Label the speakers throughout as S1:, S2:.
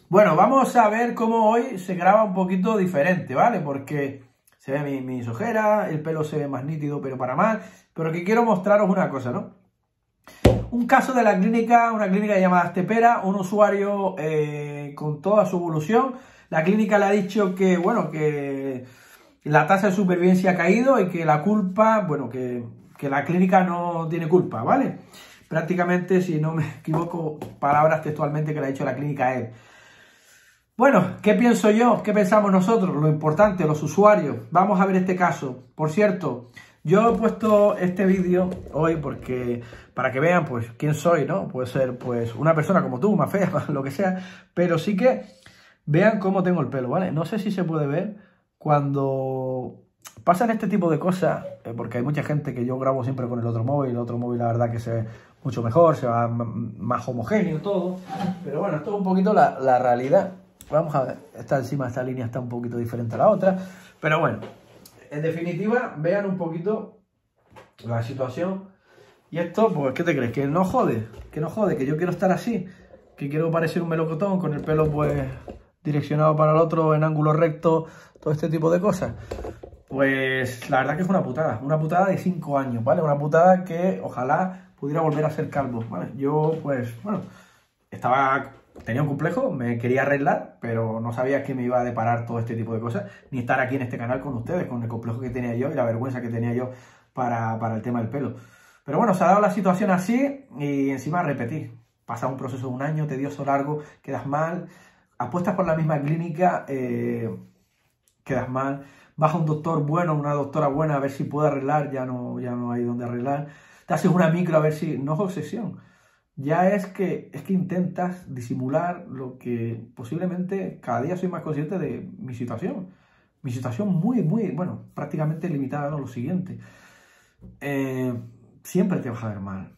S1: Bueno, vamos a ver cómo hoy se graba un poquito diferente, ¿vale? Porque se ve mis ojeras, el pelo se ve más nítido, pero para mal. Pero que quiero mostraros una cosa, ¿no? Un caso de la clínica, una clínica llamada Astepera, un usuario con toda su evolución. La clínica le ha dicho que, bueno, que la tasa de supervivencia ha caído y que la culpa, bueno, que la clínica no tiene culpa, ¿vale? Prácticamente, si no me equivoco, palabras textualmente que le ha dicho la clínica a él. Bueno, ¿qué pienso yo? ¿Qué pensamos nosotros? Lo importante, los usuarios. Vamos a ver este caso. Por cierto, yo he puesto este vídeo hoy porque para que vean pues quién soy, ¿no? Puede ser pues una persona como tú, más fea, lo que sea, pero sí que vean cómo tengo el pelo, ¿vale? No sé si se puede ver cuando pasan este tipo de cosas, porque hay mucha gente que yo grabo siempre con el otro móvil la verdad que se ve mucho mejor, se va más homogéneo todo, pero bueno, esto es un poquito la realidad. Vamos a ver, esta línea está un poquito diferente a la otra, pero bueno, en definitiva, vean un poquito la situación. Y esto, pues, ¿qué te crees? Que no jode, que yo quiero estar así, que quiero parecer un melocotón con el pelo, pues, direccionado para el otro, en ángulo recto, todo este tipo de cosas. Pues, la verdad que es una putada de 5 años, ¿vale? Una putada que ojalá pudiera volver a ser calvo, ¿vale? Yo, pues, bueno, tenía un complejo, me quería arreglar, pero no sabía que me iba a deparar todo este tipo de cosas, ni estar aquí en este canal con ustedes, con el complejo que tenía yo y la vergüenza que tenía yo para el tema del pelo. Pero bueno, se ha dado la situación así y encima repetir. Pasa un proceso de 1 año, tedioso, largo, quedas mal, apuestas por la misma clínica, quedas mal, vas a un doctor bueno, una doctora buena a ver si puede arreglar, ya no hay donde arreglar, te haces una micro a ver si, no es obsesión. Ya es que intentas disimular lo que posiblemente cada día soy más consciente de mi situación. Mi situación muy, bueno, prácticamente limitada a lo siguiente. Siempre te vas a ver mal.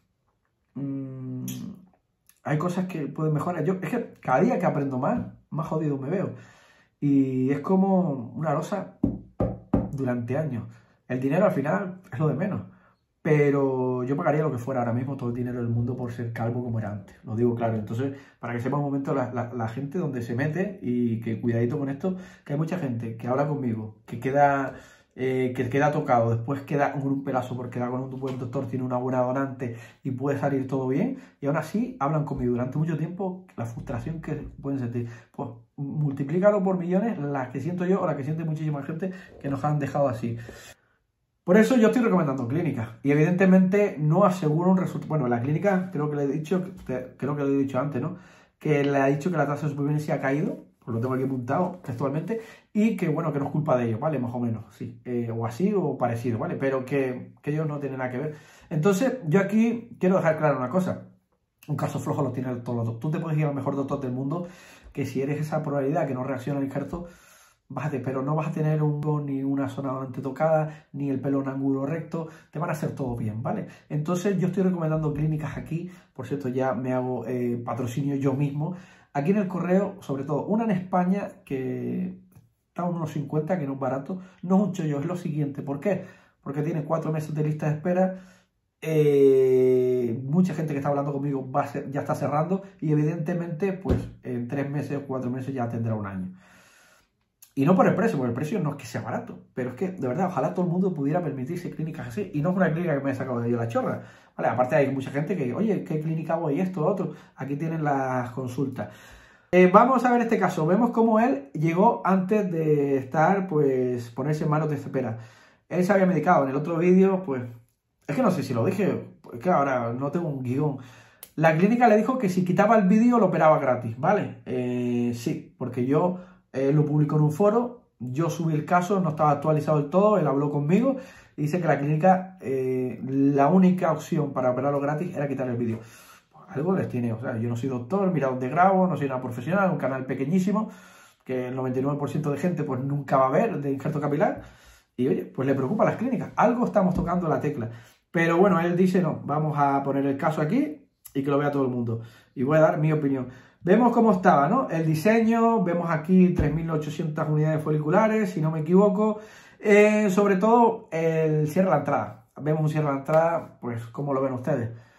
S1: Hay cosas que pueden mejorar. Es que cada día que aprendo más jodido me veo. Y es como una losa durante años. El dinero al final es lo de menos. Pero yo pagaría lo que fuera ahora mismo, todo el dinero del mundo por ser calvo como era antes, lo digo claro. Entonces, para que sepa un momento la gente donde se mete y que cuidadito con esto, que hay mucha gente que habla conmigo, que queda tocado, después queda con un pelazo porque da con un buen doctor, tiene una buena donante y puede salir todo bien, y aún así hablan conmigo durante mucho tiempo, la frustración que pueden sentir. Pues multiplícalo por millones, las que siento yo o las que siente muchísima gente que nos han dejado así. Por eso yo estoy recomendando clínicas y evidentemente no aseguro un resultado. Bueno, la clínica creo que le he dicho antes, ¿no? Que le ha dicho que la tasa de supervivencia ha caído, pues lo tengo aquí apuntado textualmente, y que bueno, que no es culpa de ellos, ¿vale? Más o menos, sí. O así o parecido, ¿vale? Pero que ellos no tienen nada que ver. Entonces, yo aquí quiero dejar claro una cosa. Un caso flojo lo tiene todos los doctores. Tú te puedes ir al mejor doctor del mundo, que si eres esa probabilidad que no reacciona al injerto, pero no vas a tener ni una zona donante tocada, ni el pelo en ángulo recto, te van a hacer todo bien, ¿vale? Entonces yo estoy recomendando clínicas aquí, por cierto ya me hago patrocinio yo mismo, aquí en el correo, sobre todo, una en España que está a unos 50, que no es barato, no es un chollo, es lo siguiente, ¿por qué? Porque tiene 4 meses de lista de espera, mucha gente que está hablando conmigo ya está cerrando y evidentemente pues en 3 meses o 4 meses ya tendrá 1 año. Y no por el precio, porque el precio no es que sea barato, pero es que, de verdad, ojalá todo el mundo pudiera permitirse clínicas así. Y no es una clínica que me he sacado de yo la chorra, ¿vale? Aparte hay mucha gente que, oye, ¿qué clínica voy? Esto, otro. Aquí tienen las consultas. Vamos a ver este caso. Vemos cómo él llegó antes de estar, pues, ponerse en manos de Astepera. Él se había medicado. En el otro vídeo, pues, es que no sé si lo dije, es que ahora no tengo un guión. La clínica le dijo que si quitaba el vídeo lo operaba gratis, ¿vale? Sí, porque yo lo publicó en un foro, yo subí el caso, no estaba actualizado del todo, él habló conmigo y dice que la clínica, la única opción para operarlo gratis era quitar el vídeo. Pues algo les tiene, o sea, yo no soy doctor, mira dónde grabo, no soy una profesional, un canal pequeñísimo, que el 99% de gente pues nunca va a ver de injerto capilar, y oye, pues le preocupa a las clínicas, algo estamos tocando la tecla. Pero bueno, él dice, no, vamos a poner el caso aquí y que lo vea todo el mundo. Y voy a dar mi opinión. Vemos cómo estaba, ¿no? El diseño, vemos aquí 3.800 unidades foliculares, si no me equivoco. Sobre todo el cierre de la entrada. Vemos un cierre de la entrada, pues, ¿cómo lo ven ustedes?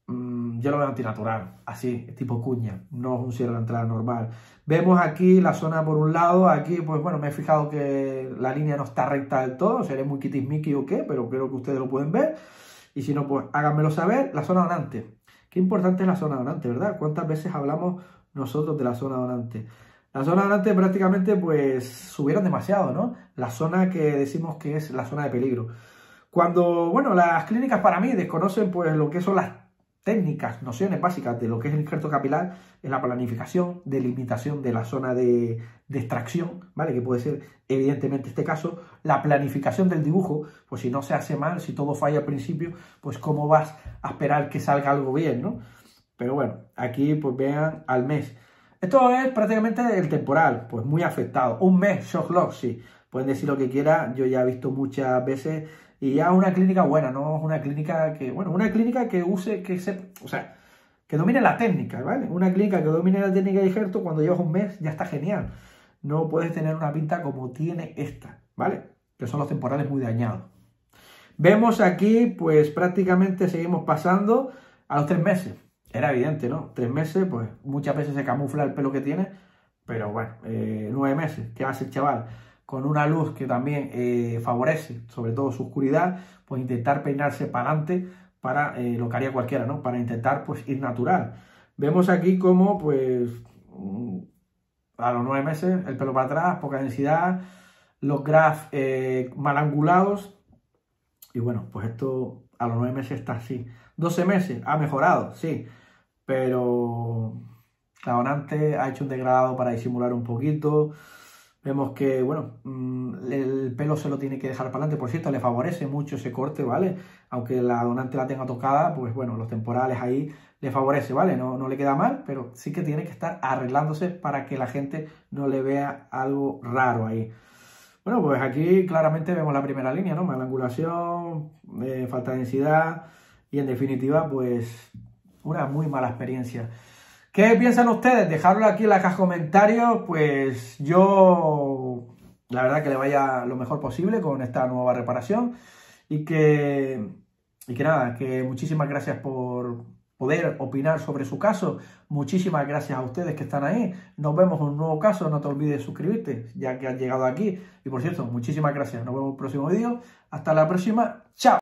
S1: yo lo veo antinatural, así, tipo cuña, no es un cierre de entrada normal. Vemos aquí la zona por un lado, aquí pues bueno, me he fijado que la línea no está recta del todo, seré muy quitismiqui o qué, pero creo que ustedes lo pueden ver. Y si no, pues háganmelo saber. La zona donante, qué importante es la zona donante, ¿verdad? ¿Cuántas veces hablamos nosotros de la zona donante? La zona donante prácticamente pues subieron demasiado, ¿no? La zona que decimos que es la zona de peligro. Cuando, bueno, las clínicas para mí desconocen pues lo que son las técnicas, nociones básicas de lo que es el injerto capilar, en la planificación, delimitación de la zona de extracción, ¿vale? Que puede ser, evidentemente, este caso, la planificación del dibujo, pues si no se hace mal, si todo falla al principio, pues cómo vas a esperar que salga algo bien, ¿no? Pero bueno, aquí pues vean al mes. Esto es prácticamente el temporal, pues muy afectado. Un mes, shock loss, sí. Pueden decir lo que quieran, yo ya he visto muchas veces. Y ya una clínica buena, no es una clínica que, bueno, una clínica que use, o sea, que domine la técnica, ¿vale? Una clínica que domine la técnica de injerto, cuando llevas un mes ya está genial. No puedes tener una pinta como tiene esta, ¿vale? Que son los temporales muy dañados. Vemos aquí, pues prácticamente seguimos pasando a los 3 meses. Era evidente, ¿no? 3 meses, pues muchas veces se camufla el pelo que tiene, pero bueno, 9 meses, ¿qué hace el chaval? Con una luz que también favorece, sobre todo su oscuridad, pues intentar peinarse para adelante para lo que haría cualquiera, ¿no? Para intentar, pues, ir natural. Vemos aquí como, pues, a los 9 meses, el pelo para atrás, poca densidad, los grafs mal angulados, y bueno, pues esto a los 9 meses está así. 12 meses, ha mejorado, sí, pero la donante ha hecho un degradado para disimular un poquito. Vemos que, bueno, el pelo se lo tiene que dejar para adelante. Por cierto, le favorece mucho ese corte, ¿vale? Aunque la donante la tenga tocada, pues bueno, los temporales ahí le favorece, ¿vale? No le queda mal, pero sí que tiene que estar arreglándose para que la gente no le vea algo raro ahí. Bueno, pues aquí claramente vemos la primera línea, ¿no? Mala angulación, falta de densidad y en definitiva, pues una muy mala experiencia. ¿Qué piensan ustedes? Dejadlo aquí en la caja de comentarios. Pues yo, la verdad, que le vaya lo mejor posible con esta nueva reparación. Y que nada, que muchísimas gracias por poder opinar sobre su caso. Muchísimas gracias a ustedes que están ahí. Nos vemos en un nuevo caso. No te olvides de suscribirte, ya que has llegado aquí. Y por cierto, muchísimas gracias. Nos vemos en el próximo vídeo. Hasta la próxima. Chao.